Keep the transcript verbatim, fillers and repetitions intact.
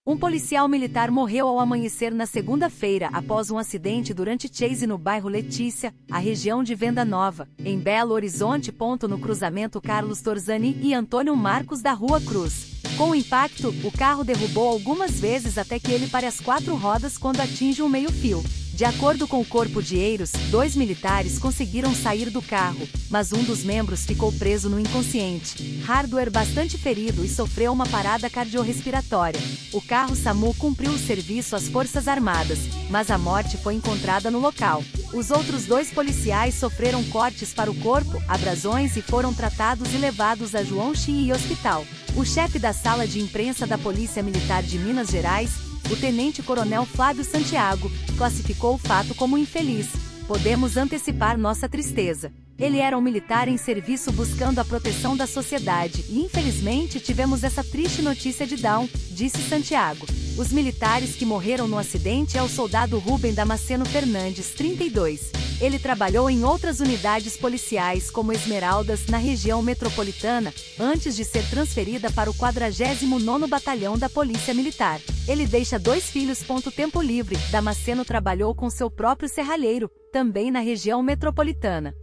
Um policial militar morreu ao amanhecer na segunda-feira após um acidente durante chase no bairro Letícia, a região de Venda Nova, em Belo Horizonte. No cruzamento Carlos Torzani e Antônio Marcos da Rua Cruz. Com o impacto, o carro derrubou algumas vezes até que ele pare as quatro rodas quando atinge um meio-fio. De acordo com o Corpo de Bombeiros, dois militares conseguiram sair do carro, mas um dos membros ficou preso no inconsciente. Hardware bastante ferido e sofreu uma parada cardiorrespiratória. O carro SAMU cumpriu o serviço às Forças Armadas, mas a morte foi encontrada no local. Os outros dois policiais sofreram cortes para o corpo, abrasões e foram tratados e levados a João Chi Hospital. O chefe da sala de imprensa da Polícia Militar de Minas Gerais, o tenente-coronel Flávio Santiago, classificou o fato como infeliz. Podemos antecipar nossa tristeza. Ele era um militar em serviço buscando a proteção da sociedade e infelizmente tivemos essa triste notícia de Down, disse Santiago. Os militares que morreram no acidente é o soldado Rubem Damasceno Fernandes, trinta e dois. Ele trabalhou em outras unidades policiais como Esmeraldas, na região metropolitana, antes de ser transferida para o quadragésimo nono Batalhão da Polícia Militar. Ele deixa dois filhos. Tempo livre, Damasceno trabalhou com seu próprio serralheiro, também na região metropolitana.